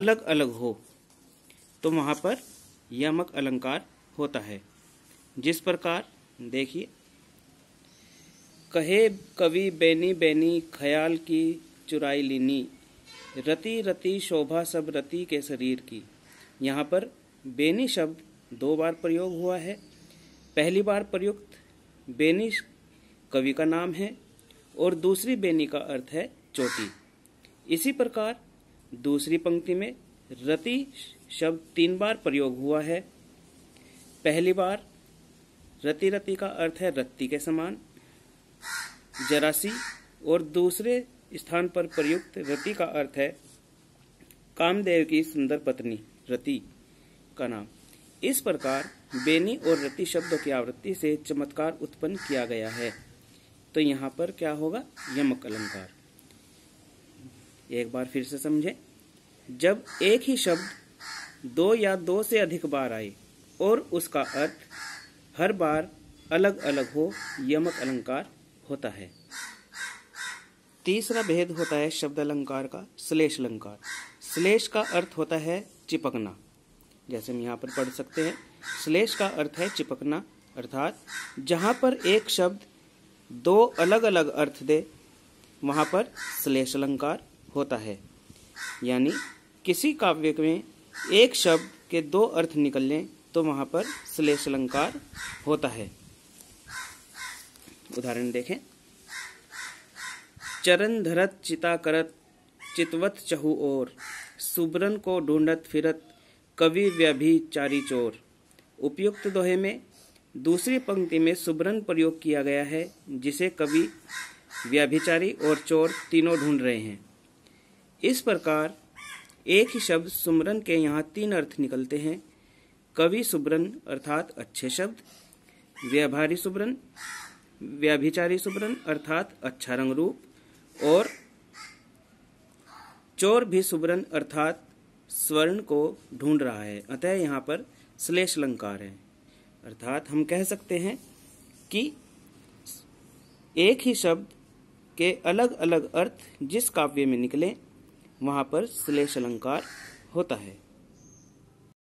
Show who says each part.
Speaker 1: अलग अलग हो तो वहाँ पर यमक अलंकार होता है। जिस प्रकार देखिए, कहे कवि बेनी बेनी ख्याल की चुराई लीनी, रति रति शोभा सब रति के शरीर की। यहाँ पर बेनी शब्द 2 बार प्रयोग हुआ है। पहली बार प्रयुक्त बेनी कवि का नाम है और दूसरी बेनी का अर्थ है चोटी। इसी प्रकार दूसरी पंक्ति में रति शब्द 3 बार प्रयोग हुआ है। पहली बार रति रति का अर्थ है रत्ती के समान, जरासी, और दूसरे स्थान पर प्रयुक्त रति का अर्थ है कामदेव की सुंदर पत्नी रति का नाम। इस प्रकार बेनी और रति शब्दों की आवृत्ति से चमत्कार उत्पन्न किया गया है। तो यहाँ पर क्या होगा? यमक अलंकार। एक बार फिर से समझें। जब एक ही शब्द 2 या 2 से अधिक बार आए और उसका अर्थ हर बार अलग अलग हो, यमक अलंकार होता है। तीसरा भेद होता है शब्द अलंकार का श्लेष अलंकार। श्लेष का अर्थ होता है चिपकना। जैसे हम यहाँ पर पढ़ सकते हैं, श्लेष का अर्थ है चिपकना, अर्थात जहाँ पर एक शब्द 2 अलग अलग अर्थ दे वहाँ पर श्लेष अलंकार होता है। यानी किसी काव्य में एक शब्द के 2 अर्थ निकलें तो वहाँ पर श्लेष अलंकार होता है। उदाहरण देखें। चरण धरत चिता करत चितवत चहु ओर, सुबरन को ढूंढत फिरत कवि व्यभिचारी चोर। उपयुक्त दोहे में दूसरी पंक्ति में सुबरन प्रयोग किया गया है, जिसे कवि व्यभिचारी और चोर तीनों ढूंढ रहे हैं। इस प्रकार एक ही शब्द सुमरन के यहाँ 3 अर्थ निकलते हैं। कवि सुबरन अर्थात अच्छे शब्द, व्यवहारी सुबरन, व्यभिचारी सुबरन अर्थात अच्छा रंग रूप, और चोर भी सुबरन अर्थात स्वर्ण को ढूंढ रहा है। अतः यहाँ पर श्लेष अलंकार है। अर्थात हम कह सकते हैं कि एक ही शब्द के अलग अलग अर्थ जिस काव्य में निकले वहाँ पर श्लेष अलंकार होता है।